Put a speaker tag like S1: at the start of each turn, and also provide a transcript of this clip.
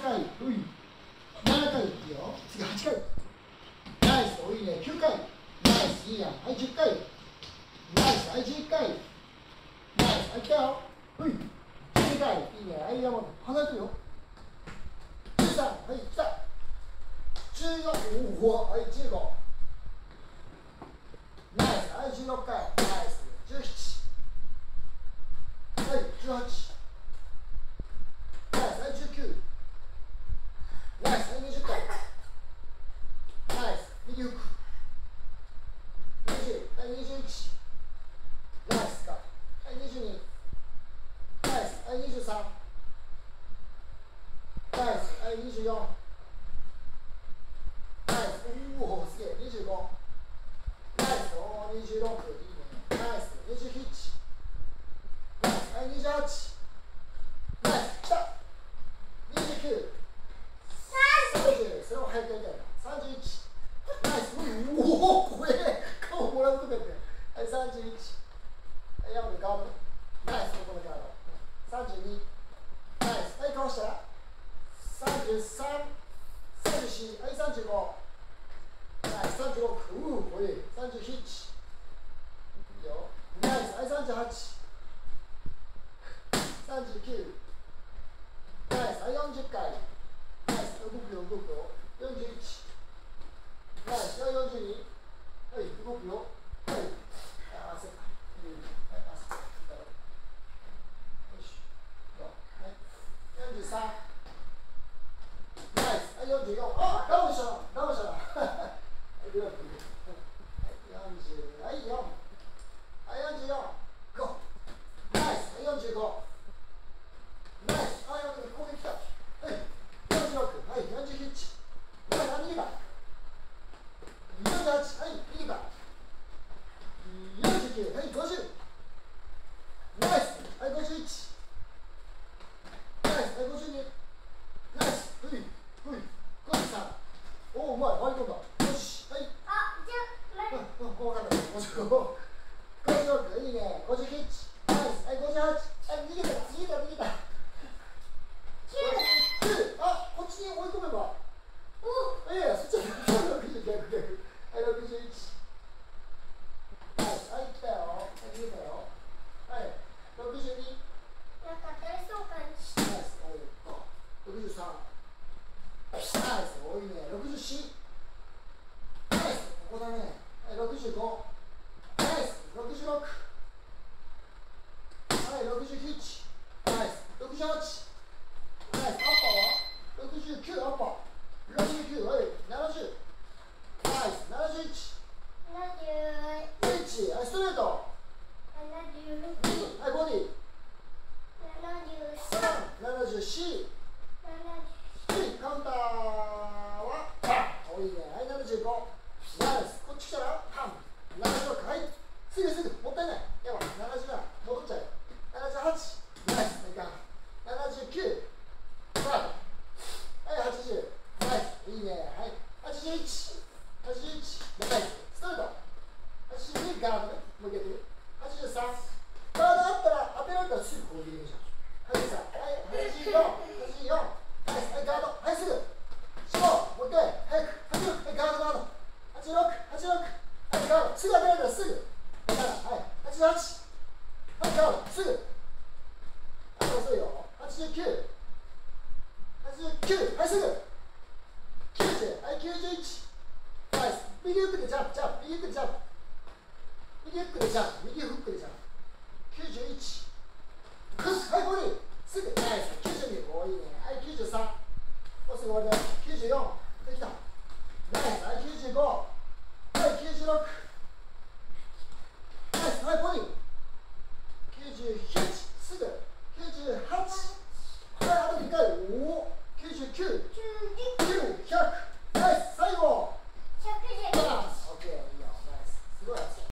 S1: 回、うい、7回いくよ。次8回。ナイス、おいいね。9回。ナイス、いいや。はい、10回。ナイス、はい、11回。ナイス、はい、来たよ。うい、12回。いいね。はい、山本、離れてるよ。13、はい、来た。14、おお、はい、15。ナイス、はい、16回。ナイス、17。はい、18。ナイス、はい、19。ナイス、はい、20回。ナイス、右フック。20、はい、21。ナイスか。はい、22。ナイス、はい、23。ナイス、はい、24。ナイス、おお、すげえ、25。ナイス、おお、26。いいね。ナイス、27。ナイス、はい、28。ナイス、来た。29。30、それも早くやりたいな。31。ナイス、おお、これ、顔もらうとか言って。はい、31。はい、山でガード。ナイス、ここのガード。32。ナイス、はい、かわしたら。33。34、はい、35。ナイス、36。これ、37。いいよ。ナイス、はい、38。39。ナイス、はい、40回。ナイス、動くよ、動くよ。41。ナイス、はい、42。はい、動くよ。はい。あ、焦った。はい、焦った。よし。はい。43。ナイス、はい、44。あ、ダウンしたな。ダウンしたな。はい、グラブ。40。はい、4。はい、44。5。ナイス、はい、45。ナイス、はい、ここで来た。はい、46。はい、47。ナイス、右か。48。はい、右か。49。はい、50。ナイス、はい、51。ナイス、はい、52。ナイス、ふい、ふい、53。おお、うまい、割り込んだ。よし、はい。あ、じゃあ、分かんない。56、いいね。57。ナイス、はい、58。はい、逃げた、逃げた、逃げた。9。あ、こっちに追い込めば。おいやいや、そっちは60、逆、逆。はい、61。ナイス、はい、来たよ。はい、逃げたよ。はい、62。なんか当たりそう感じ。ナイス、はい、63。ナイス、多いね。64。ナイス、ここだね。はい、65。ナイス、66。はい、67。ナイス、68。ナイス、アッパーは69、アッパー。69、はい、70。ナイス、71。71、はい、ストレート。2、はい、ボディ。3、74。カウンターはパン。おいいね。はい、75。ナイス。こっち来たらパン。76。はい。すぐすぐ。もったいない。やば。77。戻っちゃうよ。78。ナイス。いかん。79。パー。はい、80。ナイス。いいね。はい。81。81。ナイス。ストレート。82。ガードね。もう一回やってる。83。ガードあったら、当てられたらすぐ攻撃できるじゃん。83。はい。84。84。ナイス、はい、ガード、はい、すぐ。4、もう一回、早く、86、はい、ガード、ガード。86、86、はい、ガード、すぐ当てられたらすぐ。7、はい、88、はい、ガード、すぐ。はい、遅いよ。89、89、はい、すぐ。90、はい、91。ナイス、右フックでジャンプ、ジャンプ、右フックでジャンプ。右フックでジャンプ、右フックで